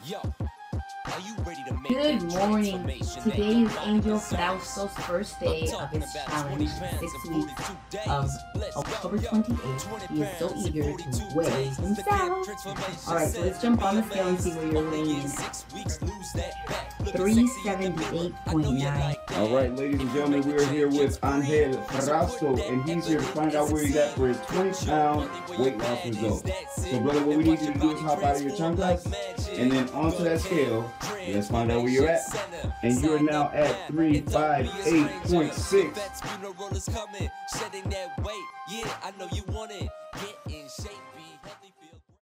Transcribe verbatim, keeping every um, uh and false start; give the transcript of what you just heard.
Good morning. Today is Angel Frausto's first day of his challenge, six weeks of October twenty-eighth. He is so eager to weigh himself. Alright, so let's jump on the scale and see where you're weighing in at. three seventy-eight point nine. Alright, ladies and gentlemen, we are here with Angel Frausto, and he's here to find out where he's at for his twenty pound weight loss result. So, brother, what we need you to do is hop out of your chanclas and then onto that scale. Let's find out where you're at. And you're now at three fifty-eight point six. Shedding that weight, yeah, I know you want it. Get in shape, be healthy.